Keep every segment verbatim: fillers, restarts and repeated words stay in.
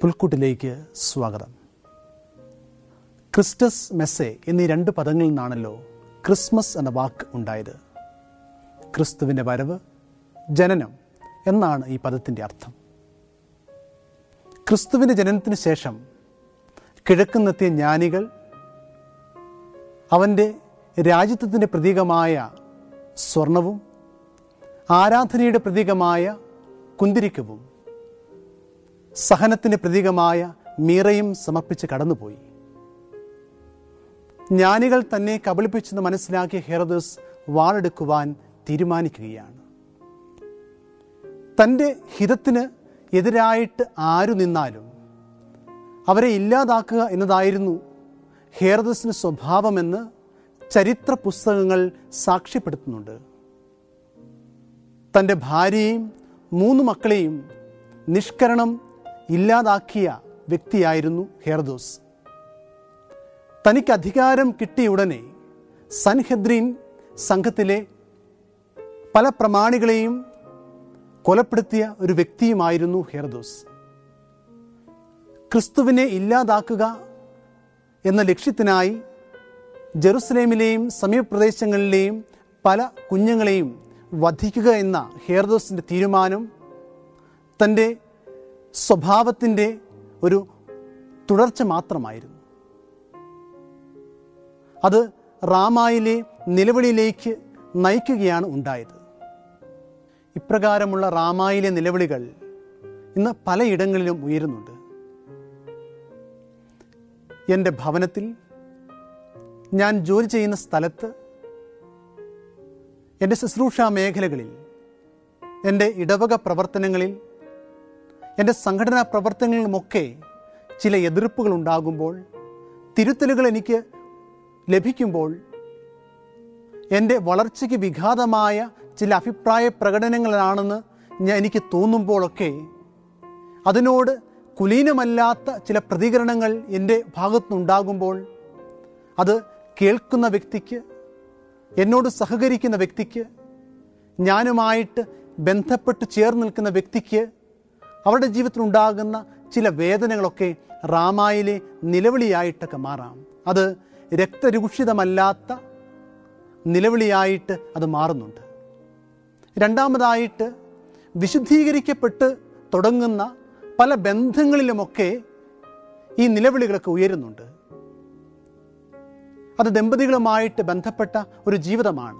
പുൽക്കൂട്ടിലേക്ക് സ്വാഗതം. ക്രിസ്റ്റസ് മെസ്സെ എന്നീ രണ്ട് പദങ്ങളിൽ നിന്നാണല്ലോ ക്രിസ്മസ് എന്ന വാക്ക് ഉണ്ടായത്. ക്രിസ്തുവിൻ്റെ വരവ്, ജനനം എന്നാണ് ഈ പദത്തിൻ്റെ അർത്ഥം. ക്രിസ്തുവിൻ്റെ ജനനത്തിന് ശേഷം കിഴക്കുന്നെത്തിയ ജ്ഞാനികൾ അവൻ്റെ രാജ്യത്വത്തിൻ്റെ പ്രതീകമായ സ്വർണവും ആരാധനയുടെ പ്രതീകമായ കുന്തിരിക്കവും സഹനത്തിൻ്റെ പ്രതീകമായ മീറയും സമർപ്പിച്ച് കടന്നുപോയി. ജ്ഞാനികൾ തന്നെ കബളിപ്പിച്ചെന്ന് മനസ്സിലാക്കിയ ഹെറോദോസ് വാളെടുക്കുവാൻ തീരുമാനിക്കുകയാണ്. തൻ്റെ ഹിതത്തിന് എതിരായിട്ട് ആരു നിന്നാലും അവരെ ഇല്ലാതാക്കുക എന്നതായിരുന്നു ഹെറോദോസിൻ്റെ സ്വഭാവമെന്ന് ചരിത്ര പുസ്തകങ്ങൾ സാക്ഷ്യപ്പെടുത്തുന്നുണ്ട്. തൻ്റെ ഭാര്യയെയും മൂന്ന് മക്കളെയും നിഷ്കരണം ഇല്ലാതാക്കിയ വ്യക്തിയായിരുന്നു ഹെറോദോസ്. തനിക്ക് അധികാരം കിട്ടിയ ഉടനെ സൻഹെദ്രീൻ സംഘത്തിലെ പല പ്രമാണികളെയും കൊലപ്പെടുത്തിയ ഒരു വ്യക്തിയുമായിരുന്നു ഹെറോദോസ്. ക്രിസ്തുവിനെ ഇല്ലാതാക്കുക എന്ന ലക്ഷ്യത്തിനായി ജെറുസലേമിലെയും സമീപപ്രദേശങ്ങളിലെയും പല കുഞ്ഞുങ്ങളെയും വധിക്കുക എന്ന ഹെറോദോസിൻ്റെ തീരുമാനം തൻ്റെ സ്വഭാവത്തിൻ്റെ ഒരു തുടർച്ച മാത്രമായിരുന്നു. അത് റാമായിലെ നിലവിളിയിലേക്ക് നയിക്കുകയാണ് ഉണ്ടായത്. ഇപ്രകാരമുള്ള റാമായിലെ നിലവിളികൾ ഇന്ന് പലയിടങ്ങളിലും ഉയരുന്നുണ്ട്. എൻ്റെ ഭവനത്തിൽ, ഞാൻ ജോലി ചെയ്യുന്ന സ്ഥലത്ത്, എൻ്റെ ശുശ്രൂഷാ മേഖലകളിൽ, എൻ്റെ ഇടവക പ്രവർത്തനങ്ങളിൽ, എൻ്റെ സംഘടനാ പ്രവർത്തനങ്ങളിലുമൊക്കെ ചില എതിർപ്പുകൾ ഉണ്ടാകുമ്പോൾ, തിരുത്തലുകൾ എനിക്ക് ലഭിക്കുമ്പോൾ, എൻ്റെ വളർച്ചയ്ക്ക് വിഘാതമായ ചില അഭിപ്രായ പ്രകടനങ്ങളാണെന്ന് ഞാൻ എനിക്ക് തോന്നുമ്പോഴൊക്കെ അതിനോട് കുലീനമല്ലാത്ത ചില പ്രതികരണങ്ങൾ എൻ്റെ ഭാഗത്തുനിന്നുണ്ടാകുമ്പോൾ അത് കേൾക്കുന്ന വ്യക്തിക്ക്, എന്നോട് സഹകരിക്കുന്ന വ്യക്തിക്ക്, ഞാനുമായിട്ട് ബന്ധപ്പെട്ട് ചേർന്ന് നിൽക്കുന്ന വ്യക്തിക്ക് അവരുടെ ജീവിതത്തിലുണ്ടാകുന്ന ചില വേദനകളൊക്കെ റാമായിലെ നിലവിളിയായിട്ടൊക്കെ മാറാം. അത് രക്തരൂക്ഷിതമല്ലാത്ത നിലവിളിയായിട്ട് അത് മാറുന്നുണ്ട്. രണ്ടാമതായിട്ട് വിശുദ്ധീകരിക്കപ്പെട്ട് തുടങ്ങുന്ന പല ബന്ധങ്ങളിലുമൊക്കെ ഈ നിലവിളികളൊക്കെ ഉയരുന്നുണ്ട്. അത് ദമ്പതികളുമായിട്ട് ബന്ധപ്പെട്ട ഒരു ജീവിതമാണ്.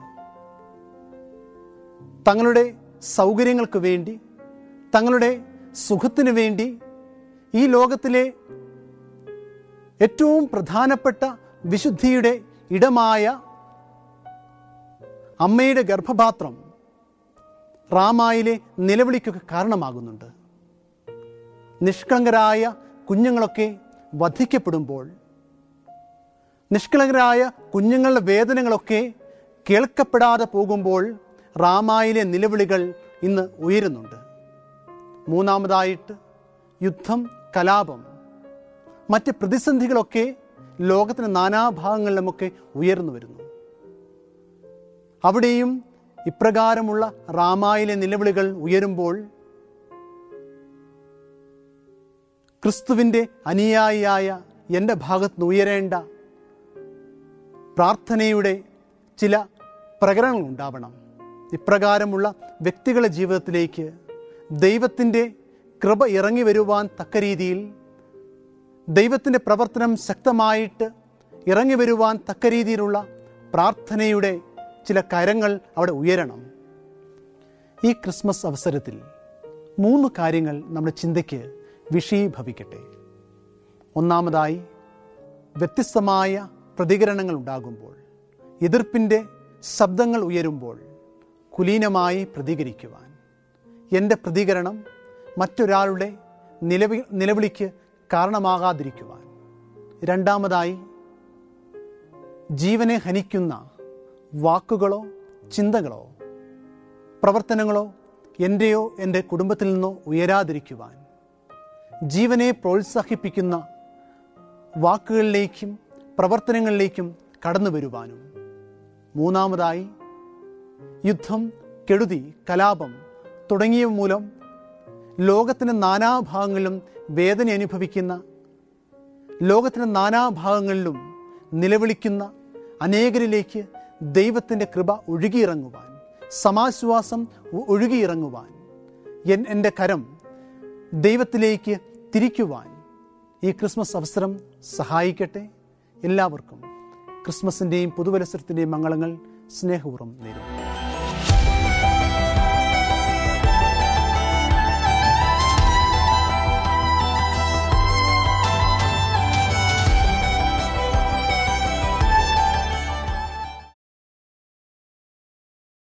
തങ്ങളുടെ സൗകര്യങ്ങൾക്ക് വേണ്ടി, തങ്ങളുടെ സുഖത്തിനു വേണ്ടി ഈ ലോകത്തിലെ ഏറ്റവും പ്രധാനപ്പെട്ട വിശുദ്ധിയുടെ ഇടമായ അമ്മയുടെ ഗർഭപാത്രം റാമായിലെ നിലവിളിക്കൊക്കെ കാരണമാകുന്നുണ്ട്. നിഷ്കളങ്കരായ കുഞ്ഞുങ്ങളൊക്കെ വധിക്കപ്പെടുമ്പോൾ, നിഷ്കളങ്കരായ കുഞ്ഞുങ്ങളുടെ വേദനകളൊക്കെ കേൾക്കപ്പെടാതെ പോകുമ്പോൾ റാമായിലെ നിലവിളികൾ ഇന്ന് ഉയരുന്നുണ്ട്. മൂന്നാമതായിട്ട് യുദ്ധം, കലാപം, മറ്റ് പ്രതിസന്ധികളൊക്കെ ലോകത്തിൻ്റെ നാനാഭാഗങ്ങളിലുമൊക്കെ ഉയർന്നു വരുന്നു. അവിടെയും ഇപ്രകാരമുള്ള റാമായിലെ നിലവിളികൾ ഉയരുമ്പോൾ ക്രിസ്തുവിൻ്റെ അനുയായിയായ എൻ്റെ ഭാഗത്തുനിന്ന് ഉയരേണ്ട പ്രാർത്ഥനയുടെ ചില പ്രകടനങ്ങൾ ഉണ്ടാവണം. ഇപ്രകാരമുള്ള വ്യക്തികളുടെ ജീവിതത്തിലേക്ക് ദൈവത്തിൻ്റെ കൃപ ഇറങ്ങി വരുവാൻ തക്ക രീതിയിൽ, ദൈവത്തിൻ്റെ പ്രവർത്തനം ശക്തമായിട്ട് ഇറങ്ങി വരുവാൻ തക്ക രീതിയിലുള്ള പ്രാർത്ഥനയുടെ ചില കരങ്ങൾ അവിടെ ഉയരണം. ഈ ക്രിസ്മസ് അവസരത്തിൽ മൂന്ന് കാര്യങ്ങൾ നമ്മുടെ ചിന്തയ്ക്ക് വിഷയീഭവിക്കട്ടെ. ഒന്നാമതായി, വ്യത്യസ്തമായ പ്രതികരണങ്ങൾ ഉണ്ടാകുമ്പോൾ, എതിർപ്പിൻ്റെ ശബ്ദങ്ങൾ ഉയരുമ്പോൾ കുലീനമായി പ്രതികരിക്കുവാൻ, എൻ്റെ പ്രതികരണം മറ്റൊരാളുടെ നിലവി നിലവിളിക്ക് കാരണമാകാതിരിക്കുവാൻ. രണ്ടാമതായി, ജീവനെ ഹനിക്കുന്ന വാക്കുകളോ ചിന്തകളോ പ്രവർത്തനങ്ങളോ എൻ്റെയോ എൻ്റെ കുടുംബത്തിൽ നിന്നോ ഉയരാതിരിക്കുവാൻ, ജീവനെ പ്രോത്സാഹിപ്പിക്കുന്ന വാക്കുകളിലേക്കും പ്രവർത്തനങ്ങളിലേക്കും കടന്നു വരുവാനും. മൂന്നാമതായി, യുദ്ധം, കെടുതി, കലാപം തുടങ്ങിയവ മൂലം ലോകത്തിൻ്റെ നാനാഭാഗങ്ങളിലും വേദന അനുഭവിക്കുന്ന, ലോകത്തിൻ്റെ നാനാഭാഗങ്ങളിലും നിലവിളിക്കുന്ന അനേകരിലേക്ക് ദൈവത്തിൻ്റെ കൃപ ഒഴുകിയിറങ്ങുവാൻ, സമാശ്വാസം ഒഴുകിയിറങ്ങുവാൻ, എൻ എൻ്റെ കരം ദൈവത്തിലേക്ക് തിരിക്കുവാൻ ഈ ക്രിസ്മസ് അവസരം സഹായിക്കട്ടെ. എല്ലാവർക്കും ക്രിസ്മസിൻ്റെയും പുതുവത്സരത്തിൻ്റെയും മംഗളങ്ങൾ സ്നേഹപൂർവ്വം നേരുന്നു.